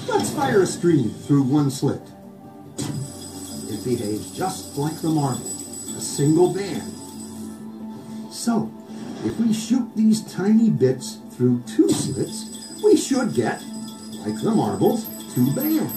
Let's fire a stream through one slit. It behaves just like the marble, a single band. So, if we shoot these tiny bits through two slits, we should get, like the marbles, two bands.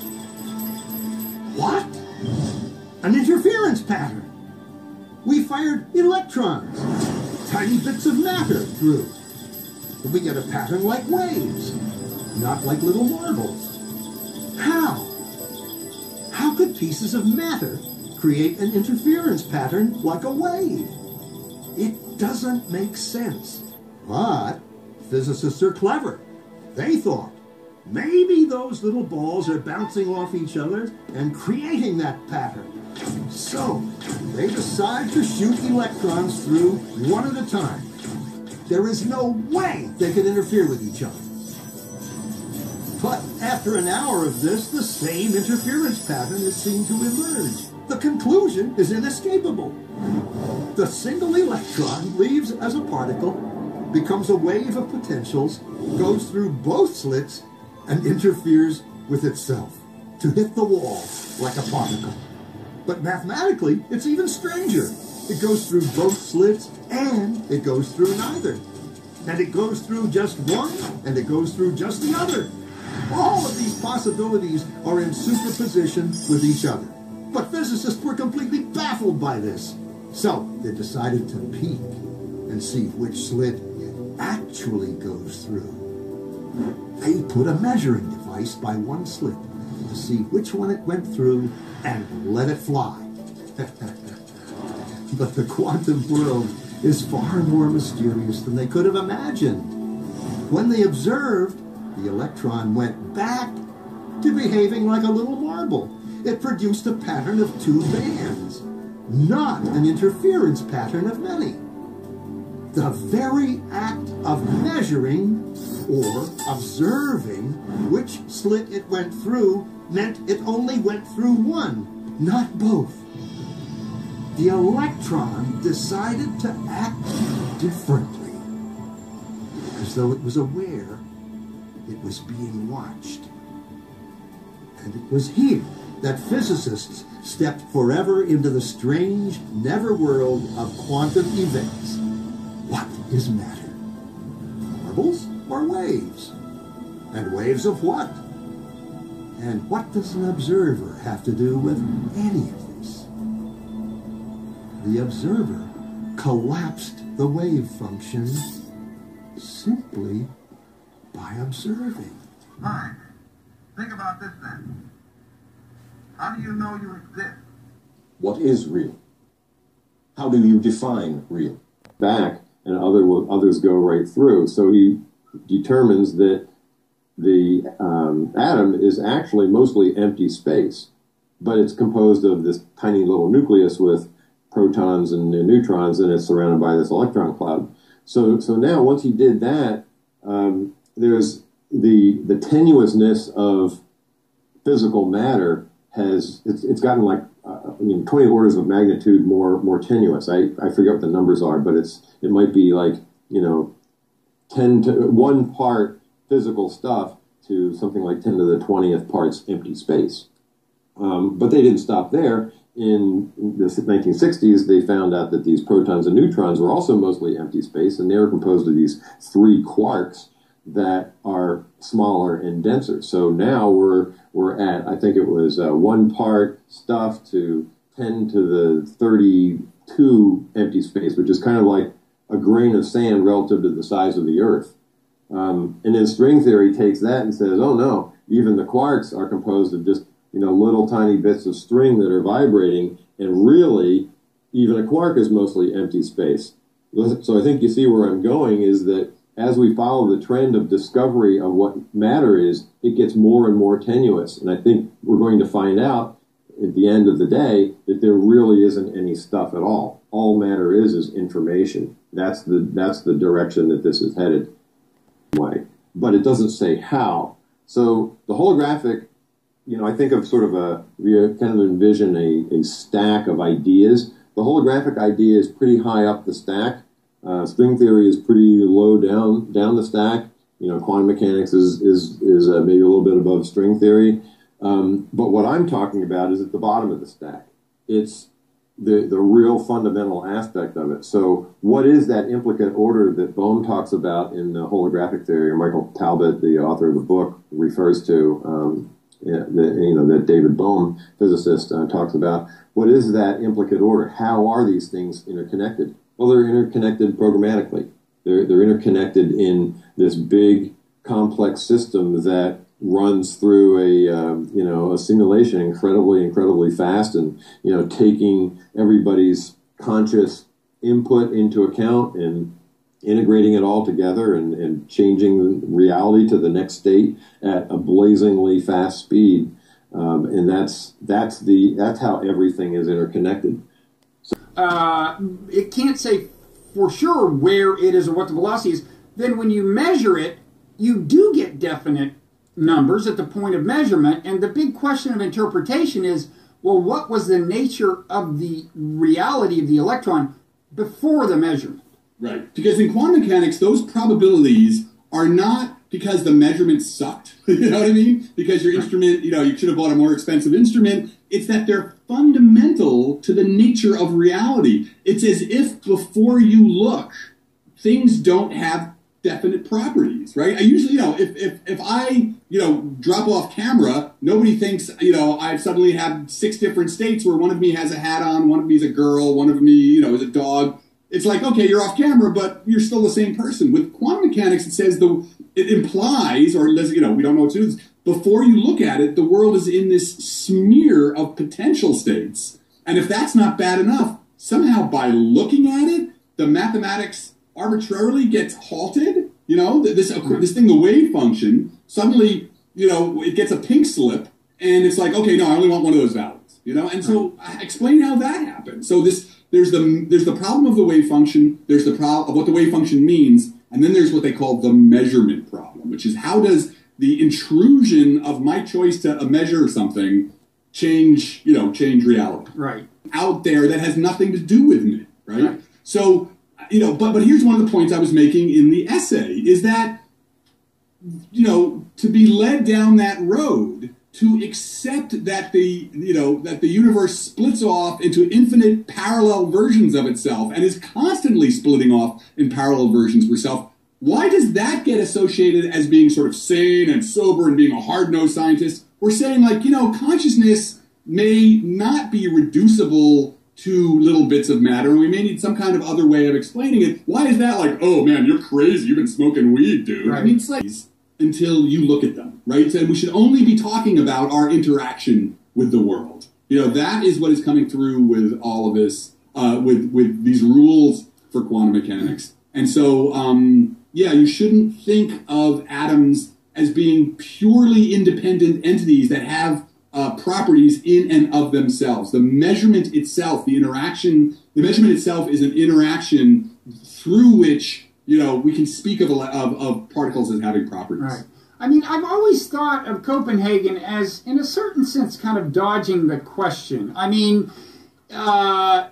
What? An interference pattern. We fired electrons, tiny bits of matter through. We get a pattern like waves, not like little marbles. How? How could pieces of matter create an interference pattern like a wave? It doesn't make sense. But physicists are clever. They thought, maybe those little balls are bouncing off each other and creating that pattern. So, they decide to shoot electrons through one at a time. There is no way they can interfere with each other. But after an hour of this, the same interference pattern is seen to emerge. The conclusion is inescapable. The single electron leaves as a particle, becomes a wave of potentials, goes through both slits, and interferes with itself to hit the wall like a particle. But mathematically, it's even stranger. It goes through both slits, and it goes through neither. And it goes through just one, and it goes through just the other. All of these possibilities are in superposition with each other. But physicists were completely baffled by this. So they decided to peek and see which slit it actually goes through. They put a measuring device by one slit to see which one it went through and let it fly. But the quantum world is far more mysterious than they could have imagined. When they observed, the electron went back to behaving like a little marble. It produced a pattern of two bands, not an interference pattern of many. The very act of measuring or observing which slit it went through meant it only went through one, not both. The electron decided to act differently, as though it was aware it was being watched. And it was here that physicists stepped forever into the strange, never world of quantum events. What is matter? Marbles or waves? And waves of what? And what does an observer have to do with any of this? The observer collapsed the wave function simply by observing. Fine. Think about this then. How do you know you exist? What is real? How do you define real? Back, and others go right through. So he determines that the atom is actually mostly empty space, but it's composed of this tiny little nucleus with protons and neutrons, and it's surrounded by this electron cloud. So now, once he did that, there's the tenuousness of physical matter it's gotten like 20 orders of magnitude more tenuous. I forget what the numbers are, but it might be like 10 to 1 part physical stuff to something like 10 to the 20th parts empty space. But they didn't stop there. In the 1960s, they found out that these protons and neutrons were also mostly empty space, and they were composed of these 3 quarks that are smaller and denser. So now we're at, I think it was 1 part stuff to 10 to the 32 empty space, which is kind of like a grain of sand relative to the size of the Earth. And then string theory takes that and says, oh no, even the quarks are composed of just little tiny bits of string that are vibrating, and really, even a quark is mostly empty space. So I think you see where I'm going is that as we follow the trend of discovery of what matter is, it gets more and more tenuous. And I think we're going to find out at the end of the day that there really isn't any stuff at all. All matter is information. That's the direction that this is headed. But it doesn't say how. So the holographic, I think of sort of we kind of envision a stack of ideas. The holographic idea is pretty high up the stack. String theory is pretty low down the stack. quantum mechanics is maybe a little bit above string theory. But what I'm talking about is at the bottom of the stack. It's the real fundamental aspect of it. So what is that implicate order that Bohm talks about in the holographic theory, or Michael Talbot, the author of the book, refers to, that David Bohm, physicist, talks about? What is that implicate order? How are these things interconnected? Well, they're interconnected programmatically. They're interconnected in this big, complex system that runs through a simulation incredibly fast, and taking everybody's conscious input into account and integrating it all together and changing reality to the next state at a blazingly fast speed, and that's how everything is interconnected. It can't say for sure where it is or what the velocity is. Then when you measure it, you do get definite numbers at the point of measurement, and the big question of interpretation is, well, what was the nature of the reality of the electron before the measurement? Right, because in quantum mechanics, those probabilities are not because the measurement sucked, you know what I mean? Because your instrument, you should have bought a more expensive instrument. It's that they're fundamental to the nature of reality. It's as if before you look, things don't have definite properties, right? I usually, if I, drop off camera, nobody thinks, I've suddenly had 6 different states where one of me has a hat on, one of me is a girl, one of me, is a dog. It's like, okay, you're off camera, but you're still the same person. With quantum mechanics, it says it implies, or we don't know what to do. Before you look at it, the world is in this smear of potential states. And if that's not bad enough, somehow by looking at it, the mathematics arbitrarily gets halted. This thing, the wave function, suddenly, it gets a pink slip, and it's like, okay, no, I only want one of those values. And so explain how that happens. So there's the problem of the wave function, there's the problem of what the wave function means, and then there's what they call the measurement problem, which is how does the intrusion of my choice to measure something change reality. Right. Out there that has nothing to do with me, right? So, but here's one of the points I was making in the essay, is that, to be led down that road, to accept that the universe splits off into infinite parallel versions of itself and is constantly splitting off in parallel versions of itself, why does that get associated as being sort of sane and sober and being a hard-nosed scientist? We're saying, consciousness may not be reducible to little bits of matter, and we may need some kind of other way of explaining it. Why is that like, oh man, you're crazy, you've been smoking weed, dude? Right. I mean, it's like, until you look at them, right? And we should only be talking about our interaction with the world. That is what is coming through with all of this, with these rules for quantum mechanics. And so, you shouldn't think of atoms as being purely independent entities that have properties in and of themselves. The measurement itself, the measurement itself is an interaction through which, we can speak of particles as having properties. Right. I mean, I've always thought of Copenhagen as, in a certain sense, kind of dodging the question. I mean, I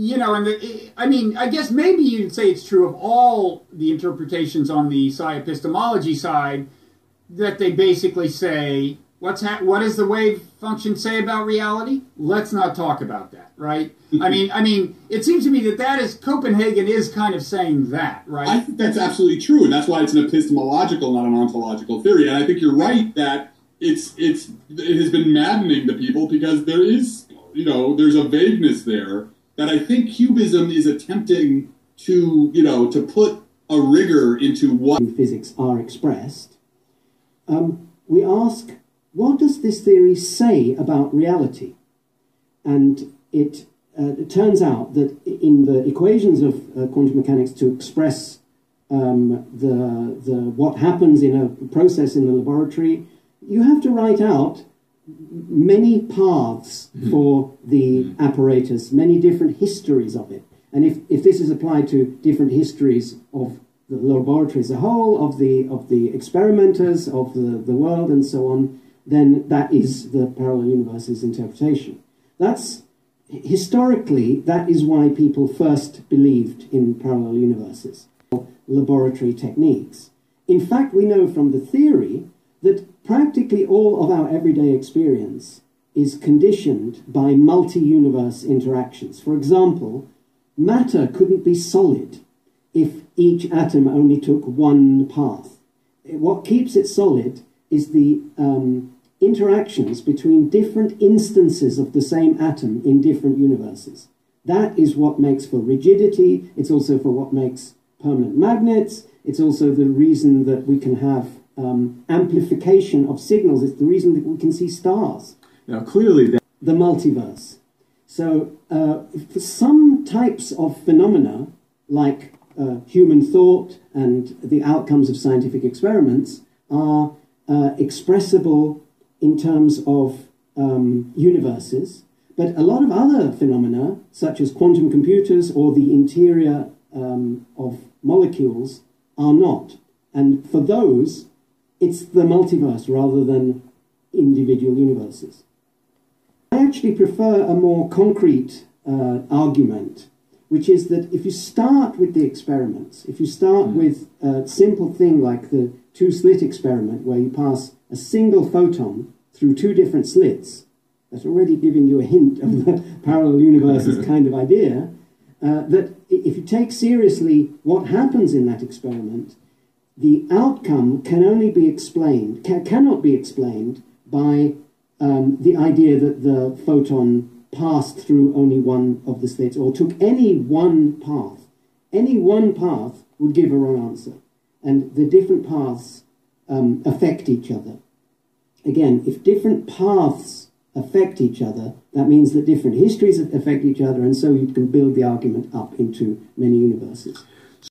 guess maybe you'd say it's true of all the interpretations on the psi-epistemology side, that they basically say, what does the wave function say about reality? Let's not talk about that, right? I mean, it seems to me that Copenhagen is kind of saying that, right? I think that's absolutely true, and that's why it's an epistemological, not an ontological theory. And I think you're right that it has been maddening to people because there is, there's a vagueness there that I think Cubism is attempting to, to put a rigor into what physics are expressed. We ask, what does this theory say about reality? And it turns out that in the equations of quantum mechanics to express what happens in a process in the laboratory, you have to write out many paths for the apparatus, many different histories of it. And if this is applied to different histories of the laboratory as a whole, of the experimenters, of the world, and so on, then that is the parallel universe's interpretation. Historically, that is why people first believed in parallel universes, laboratory techniques. In fact, we know from the theory that practically all of our everyday experience is conditioned by multi-universe interactions. For example, matter couldn't be solid if each atom only took one path. What keeps it solid is the interactions between different instances of the same atom in different universes. That is what makes for rigidity. It's also for what makes permanent magnets. It's also the reason that we can have amplification of signals. It's the reason that we can see stars. Now, clearly, The multiverse. So, for some types of phenomena, like human thought and the outcomes of scientific experiments, are expressible in terms of universes. But a lot of other phenomena, such as quantum computers or the interior of molecules, are not. And for those, it's the multiverse rather than individual universes. I actually prefer a more concrete argument, which is that if you start with the experiments, if you start with a simple thing like the two-slit experiment, where you pass a single photon through two different slits, that's already giving you a hint of the parallel universes kind of idea, that if you take seriously what happens in that experiment, the outcome can only be explained, cannot be explained by the idea that the photon passed through only one of the slits or took any one path. Any one path would give a wrong answer. And the different paths affect each other. Again, if different paths affect each other, that means that different histories affect each other, and so you can build the argument up into many universes.